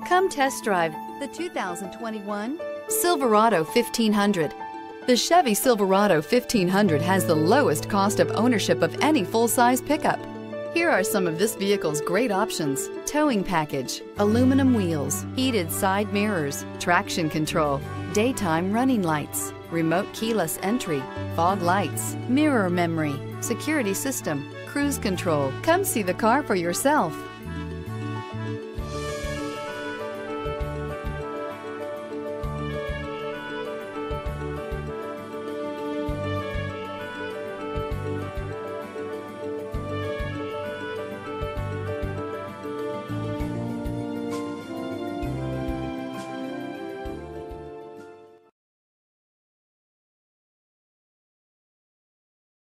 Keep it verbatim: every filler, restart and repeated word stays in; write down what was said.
Come test drive the two thousand twenty-one Silverado fifteen hundred. The Chevy Silverado fifteen hundred has the lowest cost of ownership of any full-size pickup. Here are some of this vehicle's great options: towing package, aluminum wheels, heated side mirrors, traction control, daytime running lights, remote keyless entry, fog lights, mirror memory, security system, cruise control. Come see the car for yourself.